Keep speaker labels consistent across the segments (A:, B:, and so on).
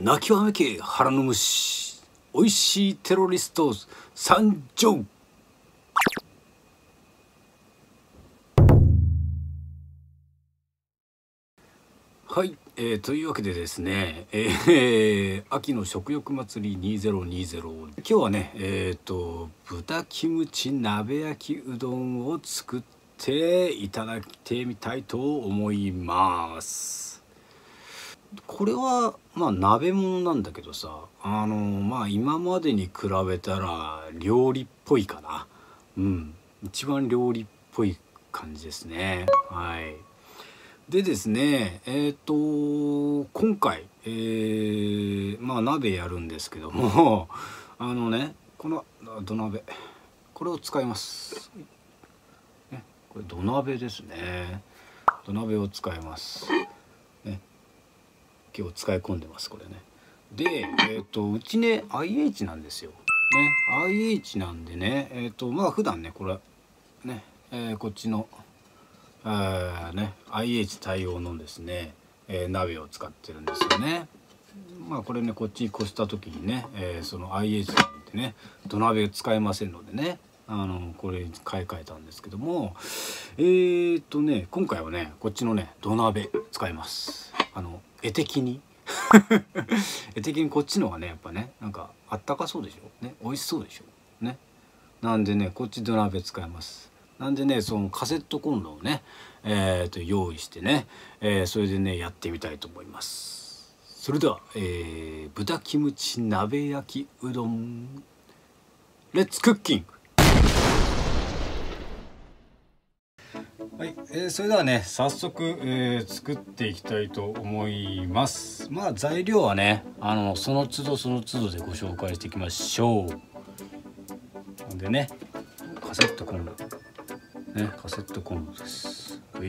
A: 泣きわめけ腹の虫、おいしいテロリスト参上。はい、というわけでですね、秋の食欲祭り2020、今日はね豚キムチ鍋焼きうどんを作っていただいてみたいと思います。これはまあ鍋物なんだけどさ、まあ今までに比べたら料理っぽいかな。一番料理っぽい感じですね。はい。でですね、今回、まあ鍋やるんですけどもこの土鍋、これを使います、ね、これ土鍋ですね。土鍋を使います、ね、今日使い込んでますこれね。で、うちね IH なんですよ、ね、IH なんでね、まあ普段ねこれね、こっちのIH 対応のですね、鍋を使ってるんですよね。まあこれねこっちに越した時にね、その IH でね土鍋使えませんのでね、これ買い替えたんですけども、今回はねこっちのね土鍋使います。絵的に絵的にこっちの方がねやっぱねなんかあったかそうでしょね、美味しそうでしょね。なんでねこっち土鍋使います。なんでねそのカセットコンロをね、用意してね、それでねやってみたいと思います。それでは、豚キムチ鍋焼きうどんレッツクッキング。はい、それではね早速、作っていきたいと思います。まあ材料はねその都度その都度でご紹介していきましょう。なんでねカセットコンロね、カセットコンロです。はい。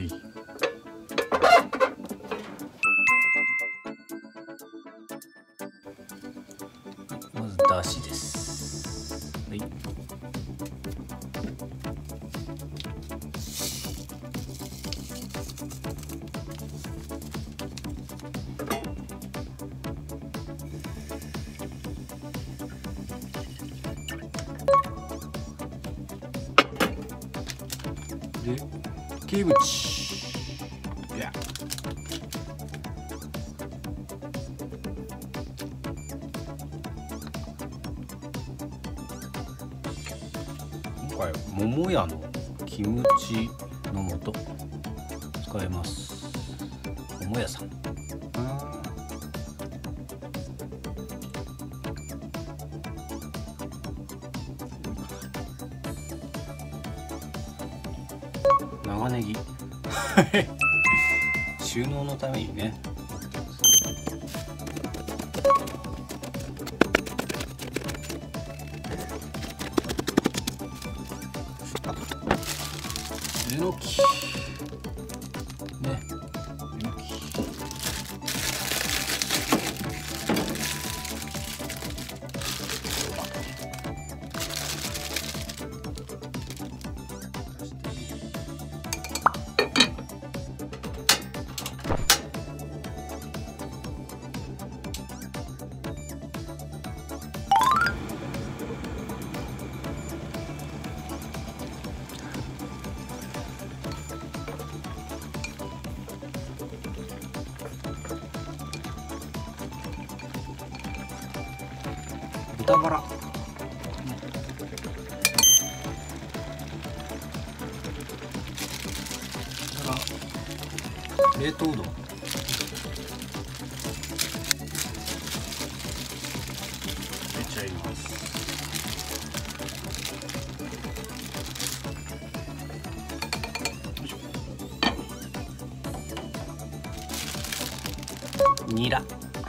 A: まずだしです。はい。で、キムチ。いや。今回桃屋のキムチの素使います。桃屋さん。長ネギ収納のためにね。えのきね、えのき豚バラ、冷凍うどん入れちゃいます。ニラ、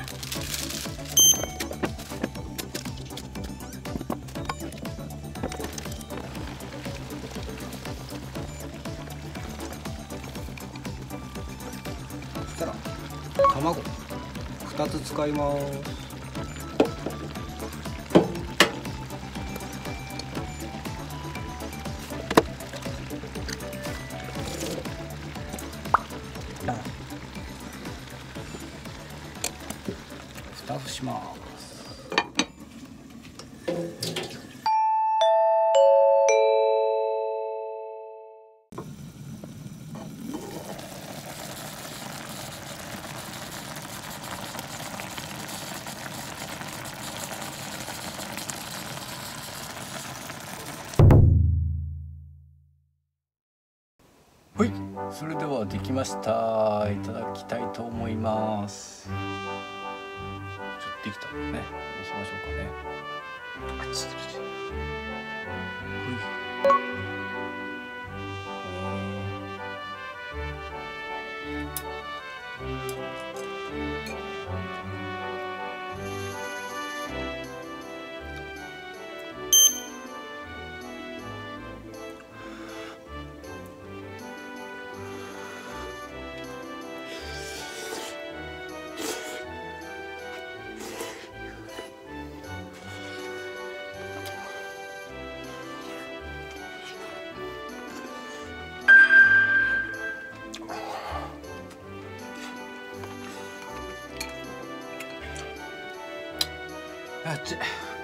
A: そしたら卵2つ使います。蓋をしします。はい、それではできました。いただきたいと思います。ちょっとできたのね、にしましょうかね。あっちちち。あっち。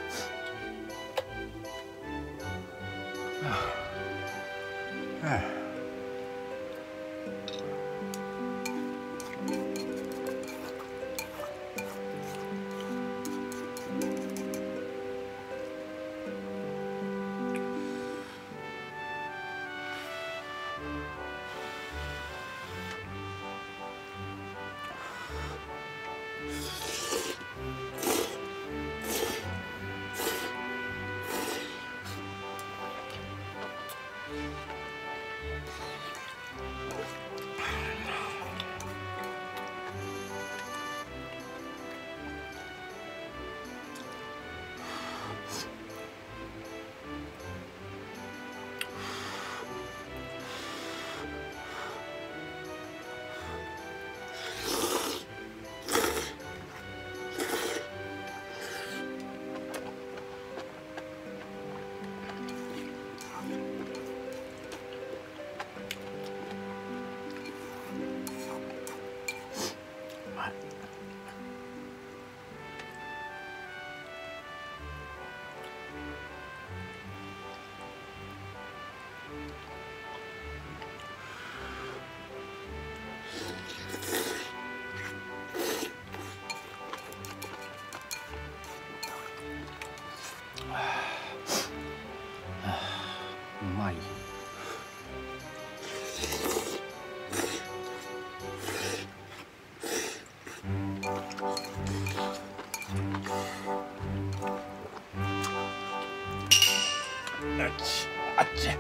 A: うまい。あっちあっち。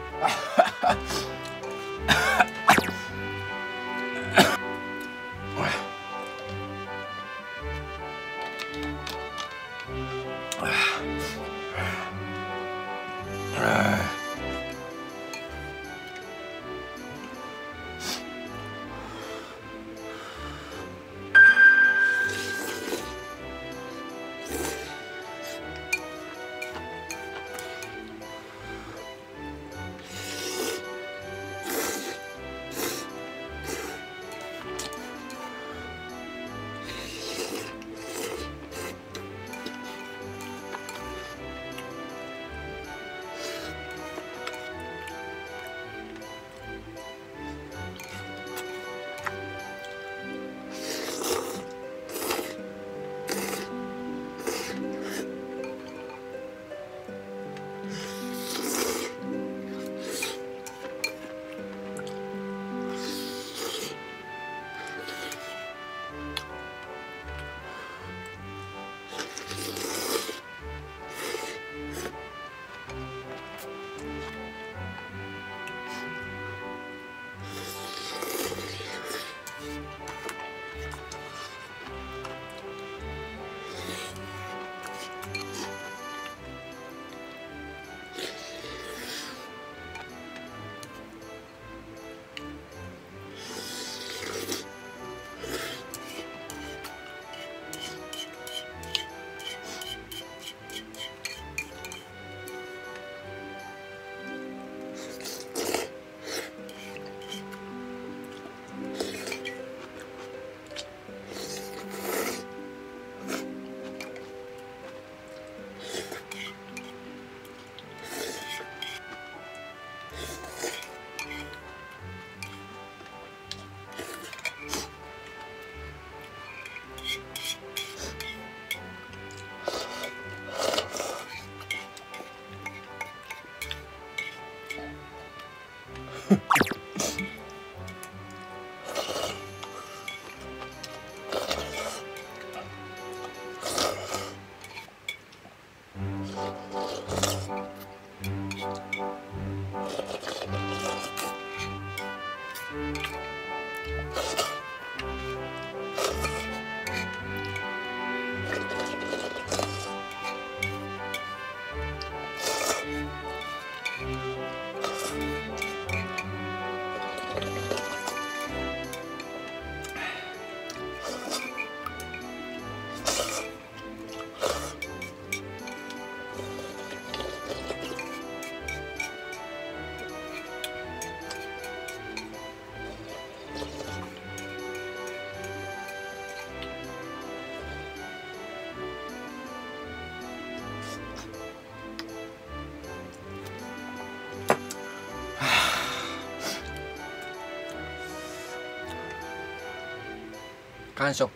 A: 完食。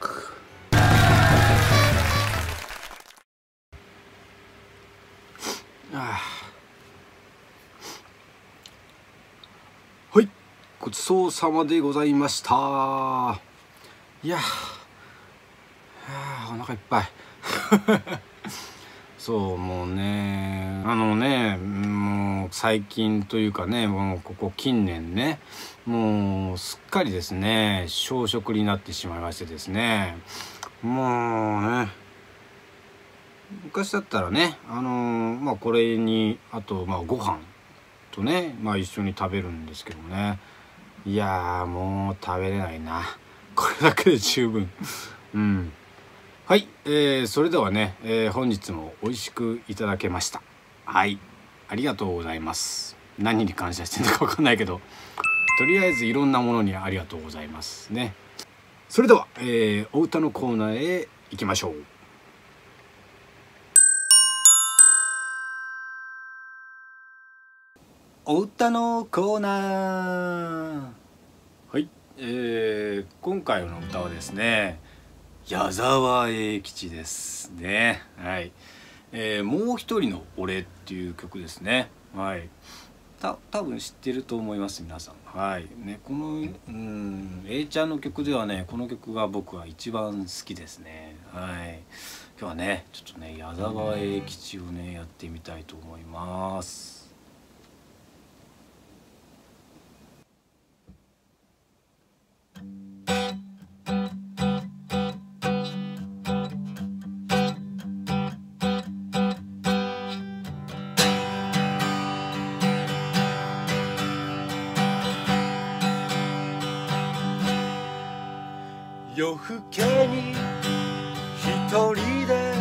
A: はい、ごちそうさまでございました。いやお腹いっぱいそうもうねもう最近というかね、もうここ近年ね、もうすっかりですね小食になってしまいましてですね、もうね昔だったらねこれにあとご飯とね一緒に食べるんですけどもね、いやもう食べれないな、これだけで十分はい、それではね、本日も美味しくいただけました。はい、ありがとうございます。何に感謝してるのか分かんないけど、とりあえずいろんなものにありがとうございますね。それでは、お歌のコーナーへ行きましょう。お歌のコーナー。はい、今回の歌はですね、矢沢永吉ですね。はい、もう一人の俺っていう曲ですね。はい、多分知ってると思います皆さん。はいね、このA ちゃんの曲ではね、この曲が僕は一番好きですね。はい、今日はねちょっとね矢沢永吉をねやってみたいと思います。夜更けに一人で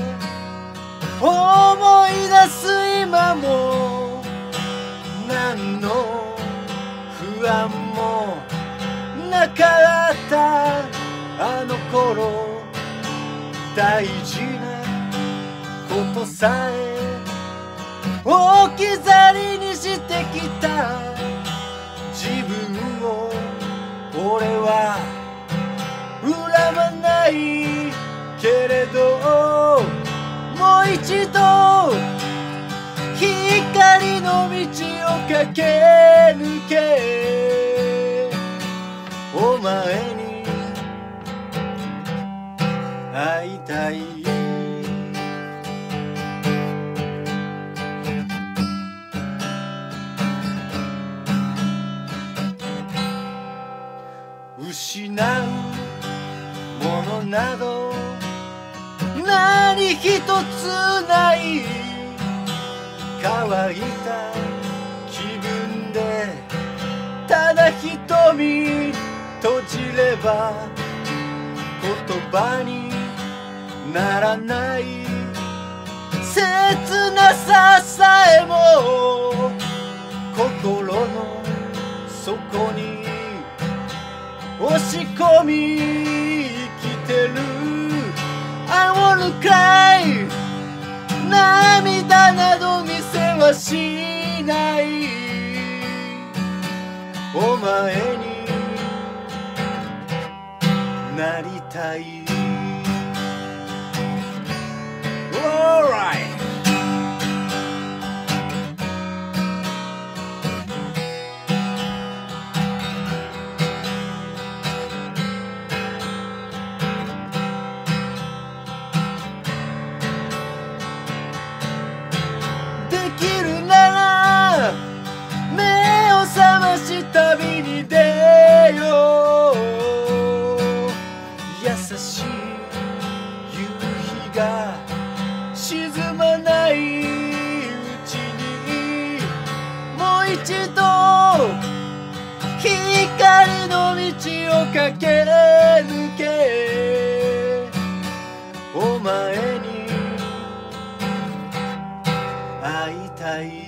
A: 思い出す今も、何の不安もなかったあの頃、大事なことさえ置き去りにしてきた自分を俺は恨まないけれど、もう一度光の道を駆け抜け、お前に会いたい。失うものなど何一つない、乾いた気分でただ瞳閉じれば言葉にならない、切なささえも心の底に押し込み生きてる。I wanna cry、 涙など見せはしない、お前になりたい。 Alright、できるなら目と光の道を駆け抜けお前に会いたい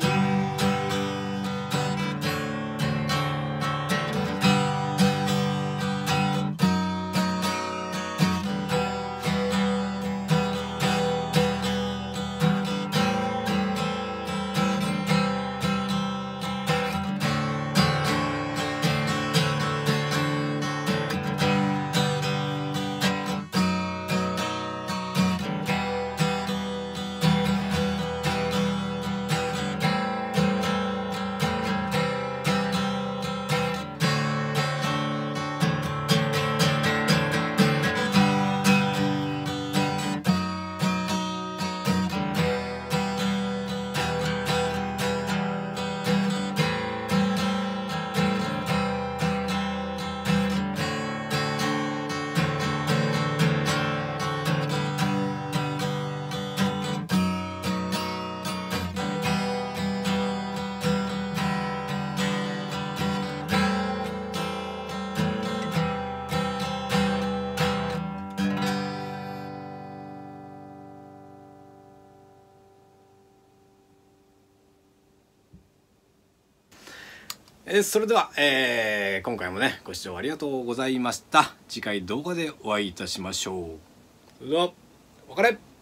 A: それでは、今回もねご視聴ありがとうございました。次回動画でお会いいたしましょう。それではお別れ。